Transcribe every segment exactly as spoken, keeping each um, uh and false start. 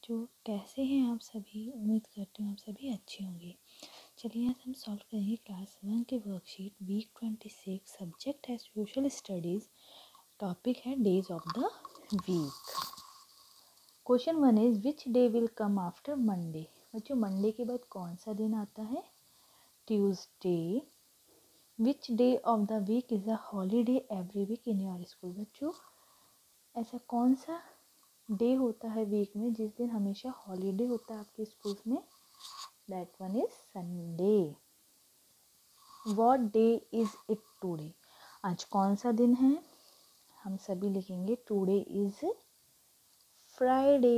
बच्चों, कैसे हैं आप सभी। उम्मीद करती हूँ आप सभी अच्छे होंगे। चलिए आज हम सॉल्व करेंगे क्लास वन के worksheet week twenty six. Subject है सोशल स्टडीज़, टॉपिक है days of the week. Question one is which day will come after Monday. बच्चों, मंडे के बाद कौन सा दिन आता है? Tuesday. Which day of the week is a holiday every week in your school. बच्चों, ऐसा कौन सा डे होता है वीक में जिस दिन हमेशा हॉलीडे होता है आपके स्कूल में? That one is Sunday. What day is it today. आज कौन सा दिन है? हम सभी लिखेंगे today is Friday.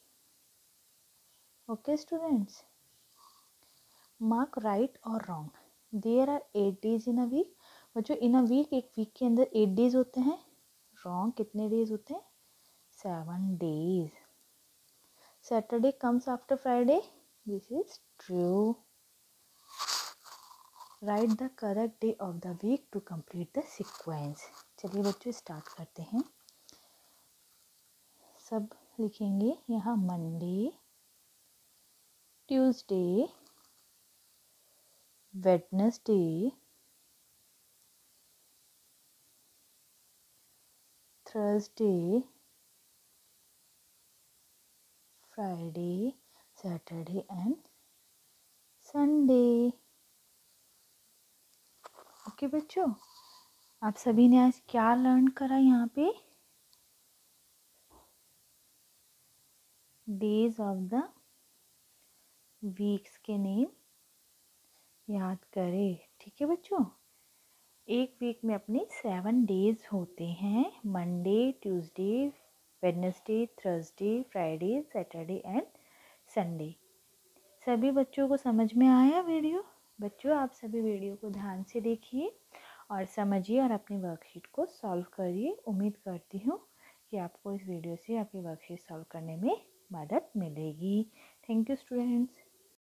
Okay students, mark right और wrong. There are eight days in a week. बच्चों, इन अ वीक एक वीक के अंदर एट डेज होते हैं। रॉन्ग, कितने डेज होते हैं? Seven days. Saturday comes after Friday. This is true. Write the correct day of the week to complete the sequence. चलिए बच्चों स्टार्ट करते हैं। सब लिखेंगे यहाँ Monday, Tuesday, Wednesday, Thursday, Friday, Saturday and Sunday. Okay बच्चों, आप सभी ने आज क्या लर्न करा? यहाँ पे डेज ऑफ द वीक्स के नेम याद करें। ठीक है बच्चों, एक वीक में अपने सेवन डेज होते हैं। Monday, Tuesday, Wednesday, Thursday, Friday, Saturday and Sunday. सभी बच्चों को समझ में आया वीडियो? बच्चों, आप सभी वीडियो को ध्यान से देखिए और समझिए और अपनी वर्कशीट को सॉल्व करिए। उम्मीद करती हूँ कि आपको इस वीडियो से आपकी वर्कशीट सॉल्व करने में मदद मिलेगी। Thank you students.